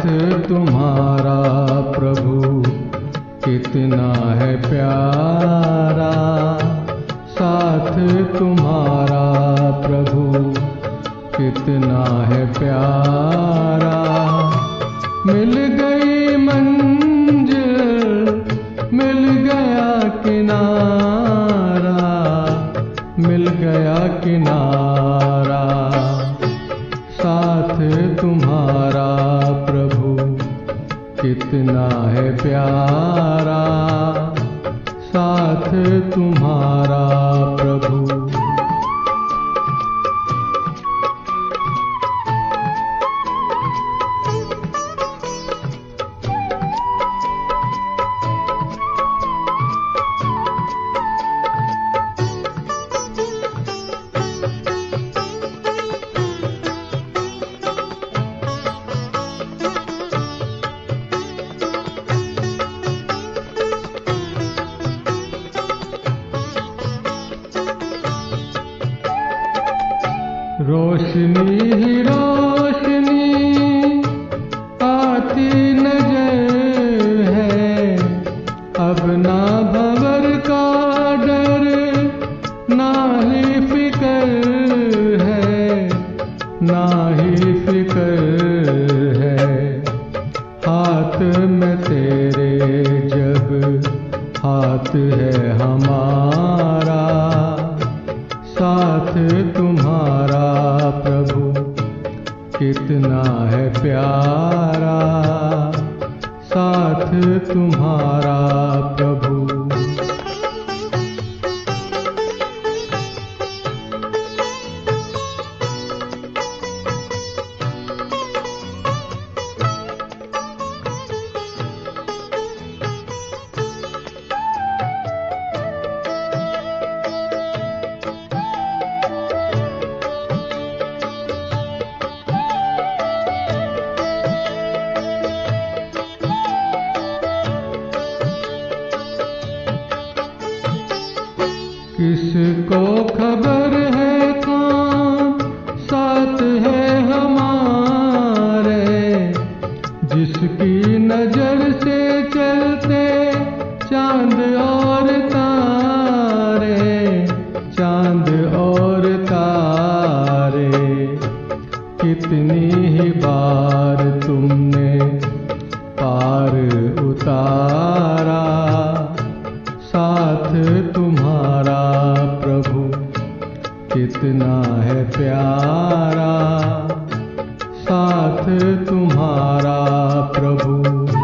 तुम्हारा प्रभु कितना है प्यारा, साथ तुम्हारा प्रभु कितना है प्यारा। मिल गई मंजिल, मिल गया किनारा, मिल गया किनारा। साथ तुम्हारा प्रभु कितना है प्यारा, साथ तुम्हारा प्रभु। रोशनी ही रोशनी आती नजर है, अब ना भंवर का डर ना ही फिक्र है, ना ही फिक्र है। हाथ में तेरे जब हाथ है हमारा, साथ तुम्हारा प्रभु कितना है प्यारा, साथ तुम्हारा प्रभु। किसको खबर है कौन साथ है हमारे, जिसकी नजर से चलते चांद और तारे, चांद और तारे। कितनी ही बार तुमने पार उतारा, साथ तुम्हारा प्रभु कितना है प्यारा, साथ तुम्हारा प्रभु।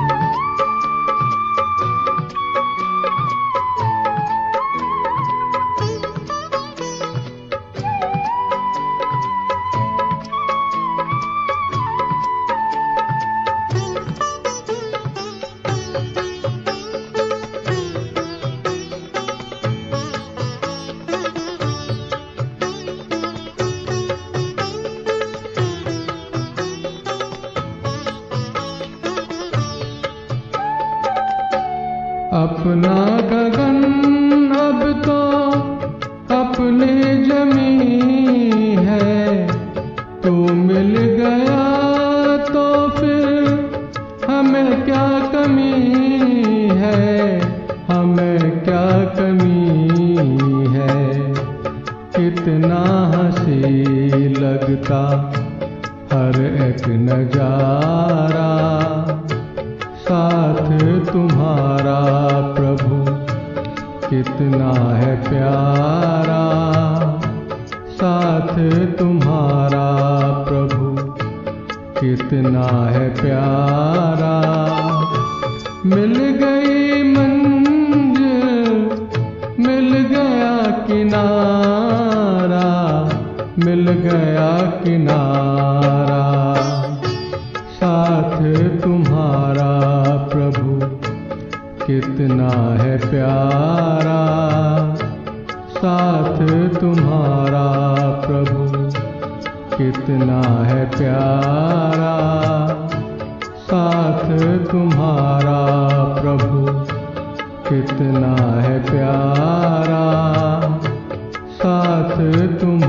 अपना गगन अब तो अपनी जमी है, तू मिल गया तो फिर हमें क्या कमी है, हमें क्या कमी है। कितना हंसी लगता हर एक नजारा, साथ तुम्हारा प्रभु कितना है प्यारा, साथ तुम्हारा प्रभु कितना है प्यारा। मिल गई मंजिल, मिल गया किनारा, मिल गया किनारा। साथ तुम्हारा प्रभु कितना है प्यारा, साथ तुम्हारा प्रभु कितना है प्यारा, साथ तुम्हारा प्रभु कितना है प्यारा, साथ तुम